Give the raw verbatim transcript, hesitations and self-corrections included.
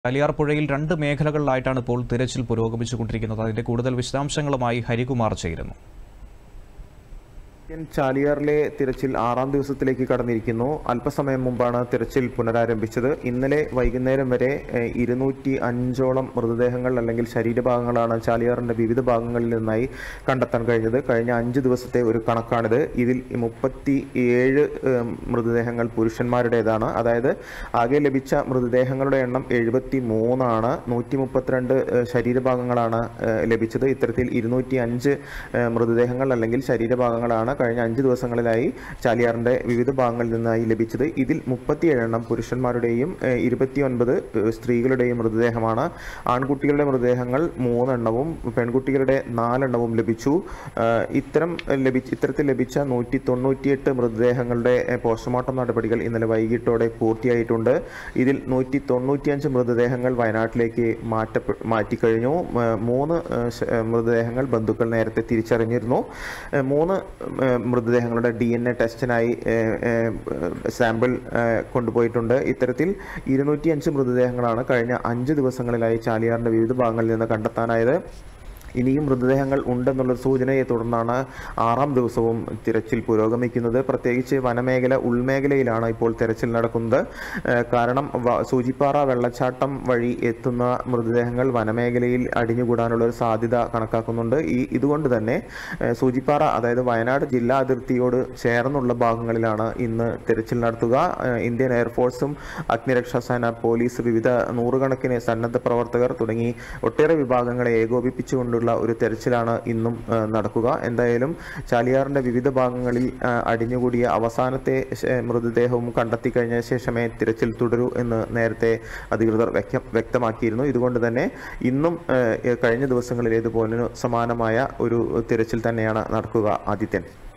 ചാലിയാർ പുഴയിൽ രണ്ട് മേഖലകളിലായിട്ടാണ് ഇപ്പോൾ തിരച്ചിൽ പുരോഗമിച്ചുകൊണ്ടിരിക്കുന്നത്. അതിന്റെ കൂടുതൽ വിശദാംശങ്ങളുമായി ഹരികുമാർ ചേരുന്നു. ചാലിയാറിലെ തിരച്ചിൽ ആറാം ദിവസത്തിലേക്ക് കടന്നിരിക്കുന്നു. അല്പസമയം മുമ്പാണ് തിരച്ചിൽ പുനരാരംഭിച്ചത്. ഇന്നലെ വൈകുന്നേരം വരെ ഇരുന്നൂറ്റി അഞ്ചോളം മൃതദേഹങ്ങൾ അല്ലെങ്കിൽ ശരീരഭാഗങ്ങളാണ് ചാലിയാറിന്റെ വിവിധ ഭാഗങ്ങളിൽ നിന്നായി കണ്ടെത്താൻ കഴിഞ്ഞത്. കഴിഞ്ഞ അഞ്ച് ദിവസത്തെ ഒരു കണക്കാണിത്. ഇതിൽ മുപ്പത്തി ഏഴ് മൃതദേഹങ്ങൾ പുരുഷന്മാരുടേതാണ്. അതായത് ആകെ ലഭിച്ച മൃതദേഹങ്ങളുടെ എണ്ണം എഴുപത്തി മൂന്നാണ്. നൂറ്റി മുപ്പത്തിരണ്ട് ശരീരഭാഗങ്ങളാണ് ലഭിച്ചത്. ഇത്തരത്തിൽ ഇരുന്നൂറ്റി അഞ്ച് മൃതദേഹങ്ങൾ അല്ലെങ്കിൽ ശരീരഭാഗങ്ങളാണ് കഴിഞ്ഞ അഞ്ച് ദിവസങ്ങളിലായി ചാലിയാറിന്റെ വിവിധ ഭാഗങ്ങളിൽ നിന്നായി ലഭിച്ചത്. ഇതിൽ മുപ്പത്തിയേഴെണ്ണം പുരുഷന്മാരുടെയും ഇരുപത്തിയൊൻപത് സ്ത്രീകളുടെയും മൃതദേഹമാണ്. ആൺകുട്ടികളുടെ മൃതദേഹങ്ങൾ മൂന്നെണ്ണവും പെൺകുട്ടികളുടെ നാലെണ്ണവും ലഭിച്ചു. ഇത്തരം ലഭിച്ച ഇത്തരത്തിൽ ലഭിച്ച നൂറ്റി തൊണ്ണൂറ്റിയെട്ട് മൃതദേഹങ്ങളുടെ പോസ്റ്റ്മോർട്ടം നടപടികൾ ഇന്നലെ വൈകിട്ടോടെ പൂർത്തിയായിട്ടുണ്ട്. ഇതിൽ നൂറ്റി തൊണ്ണൂറ്റിയഞ്ച് മൃതദേഹങ്ങൾ വയനാട്ടിലേക്ക് മാറ്റ മാറ്റിക്കഴിഞ്ഞു. മൂന്ന് മൃതദേഹങ്ങൾ ബന്ധുക്കൾ നേരത്തെ തിരിച്ചറിഞ്ഞിരുന്നു. മൂന്ന് മൃതദേഹങ്ങളുടെ ഡി എൻ എ ടെസ്റ്റിനായി സാമ്പിൾ കൊണ്ടുപോയിട്ടുണ്ട്. ഇത്തരത്തിൽ ഇരുന്നൂറ്റി അഞ്ച് മൃതദേഹങ്ങളാണ് കഴിഞ്ഞ അഞ്ച് ദിവസങ്ങളിലായി ചാലിയാറിന്റെ വിവിധ ഭാഗങ്ങളിൽ നിന്ന് കണ്ടെത്താനായത്. ഇനിയും മൃതദേഹങ്ങൾ ഉണ്ടെന്നുള്ള സൂചനയെ തുടർന്നാണ് ആറാം ദിവസവും തിരച്ചിൽ പുരോഗമിക്കുന്നത്. പ്രത്യേകിച്ച് വനമേഖല ഉൾമേഖലയിലാണ് ഇപ്പോൾ തിരച്ചിൽ നടക്കുന്നത്. കാരണം സൂചിപ്പാറ വെള്ളച്ചാട്ടം വഴി എത്തുന്ന മൃതദേഹങ്ങൾ വനമേഖലയിൽ അടിഞ്ഞുകൂടാനുള്ള ഒരു സാധ്യത കണക്കാക്കുന്നുണ്ട്. ഈ ഇതുകൊണ്ട് തന്നെ സൂചിപ്പാറ അതായത് വയനാട് ജില്ലാ അതിർത്തിയോട് ചേർന്നുള്ള ഭാഗങ്ങളിലാണ് ഇന്ന് തിരച്ചിൽ നടത്തുക. ഇന്ത്യൻ എയർഫോഴ്സും അഗ്നിരക്ഷാസേന, പോലീസ്, വിവിധ നൂറുകണക്കിന് സന്നദ്ധ പ്രവർത്തകർ തുടങ്ങി ഒട്ടേറെ വിഭാഗങ്ങളെ ഏകോപിപ്പിച്ചുകൊണ്ട് ഒരു തെരച്ചിലാണ് ഇന്നും നടക്കുക. എന്തായാലും ചാലിയാറിന്റെ വിവിധ ഭാഗങ്ങളിൽ അടിഞ്ഞുകൂടിയ അവസാനത്തെ മൃതദേഹവും കണ്ടെത്തി കഴിഞ്ഞ ശേഷമേ തിരച്ചിൽ തുടരൂ എന്ന് നേരത്തെ അധികൃതർ വ്യക്തമാക്കിയിരുന്നു. ഇതുകൊണ്ട് തന്നെ ഇന്നും കഴിഞ്ഞ ദിവസങ്ങളിലേതുപോലെ സമാനമായ ഒരു തിരച്ചിൽ തന്നെയാണ് നടക്കുക. ആദിത്യൻ.